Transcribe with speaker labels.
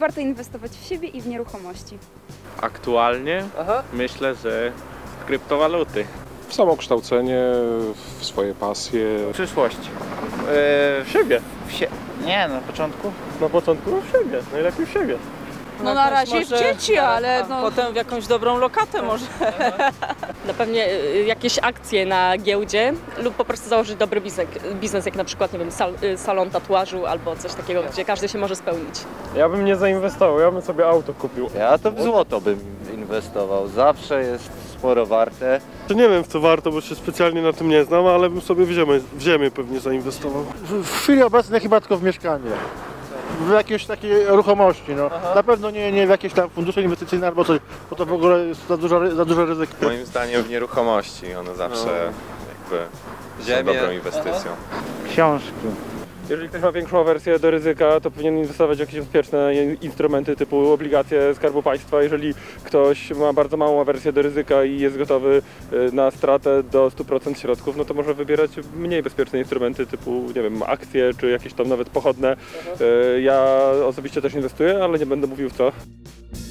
Speaker 1: warto inwestować w siebie i w nieruchomości?
Speaker 2: Aktualnie myślę, że w kryptowaluty.
Speaker 3: W samokształcenie, w swoje pasje.
Speaker 2: Przyszłość.
Speaker 4: W siebie.
Speaker 5: Nie, na początku.
Speaker 4: Na początku w siebie. Najlepiej w siebie.
Speaker 6: No na razie
Speaker 7: może,
Speaker 6: w dzieci, ale no...
Speaker 7: Potem w jakąś dobrą lokatę może.
Speaker 8: Na pewnie jakieś akcje na giełdzie lub po prostu założyć dobry biznes jak na przykład, nie wiem, salon tatuażu albo coś takiego, gdzie każdy się może spełnić.
Speaker 4: Ja bym nie zainwestował, ja bym sobie auto kupił.
Speaker 5: Ja to w złoto bym inwestował. Zawsze jest sporo warte.
Speaker 4: To nie wiem w co warto, bo się specjalnie na tym nie znam, ale bym sobie w ziemię pewnie zainwestował.
Speaker 9: W chwili obecnej chyba tylko w mieszkanie. W jakieś takie ruchomości, no. Na pewno nie w jakieś tam fundusze inwestycyjne albo coś, bo to w ogóle jest za dużo ryzyko.
Speaker 10: Moim zdaniem w nieruchomości, one zawsze jakby są dobrą inwestycją.
Speaker 5: Książki.
Speaker 4: Jeżeli ktoś ma większą awersję do ryzyka, to powinien inwestować w jakieś bezpieczne instrumenty typu obligacje Skarbu Państwa. Jeżeli ktoś ma bardzo małą awersję do ryzyka i jest gotowy na stratę do 100% środków, no to może wybierać mniej bezpieczne instrumenty typu, nie wiem, akcje czy jakieś tam nawet pochodne. Ja osobiście też inwestuję, ale nie będę mówił w co.